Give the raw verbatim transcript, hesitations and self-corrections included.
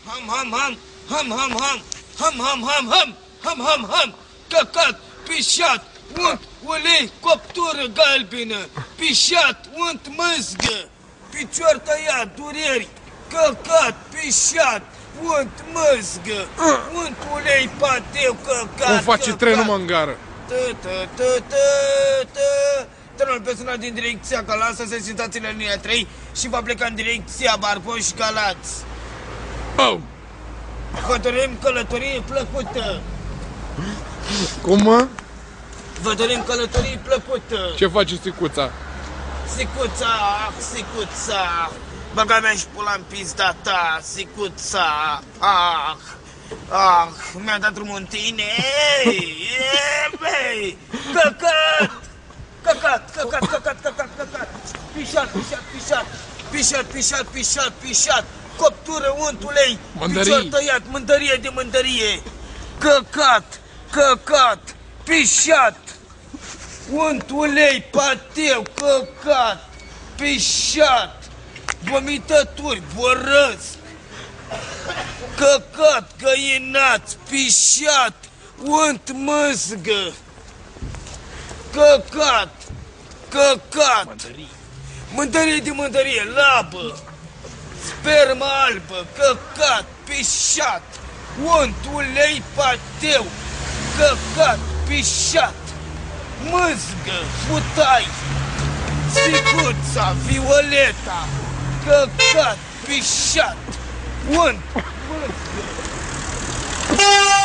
Ham, ham, ham, ham, ham, ham, ham, ham, ham, ham, ham, ham, ham, căcat, pișat, unt, ulei, coptură galbenă, pișat, unt, măzgă, picior tăiat, dureri, căcat, pișat, unt, măzgă, unt, ulei, pateu, căcat, Cum face trenul, mă, în gară? Trenul personal din direcția Galați să se situații la linia trei și va pleca în direcția Barboș-Galați. Oh. Vă dorim călătorie plăcută. Cum, mă? Vă dorim călătorie plăcută. Ce face Sicuța? Sicuța, ah, Sicuța, băga mea și pula în pizda ta, Sicuța, ah, ah, mi-a dat drumul în tine, ei, ei, căcat, căcat, căcat, căcat, căcat, căcat, pișat, pișat, pișat, pișat, pișat, pișat, pișat, coptură, unt, ulei, picior tăiat, mândărie de mândărie, căcat, căcat, pișat, unt, ulei, pateu, căcat, pișat, vomitături, borăsc, căcat, găinați, pișat, unt, măzgă, căcat, căcat, mândărie de mândărie, labă, spermă albă, căcat, pișat, unt, ulei, pateu, căcat, pișat, măzgă, futai, Sicuța, Violeta, căcat, pișat, unt, măzgă.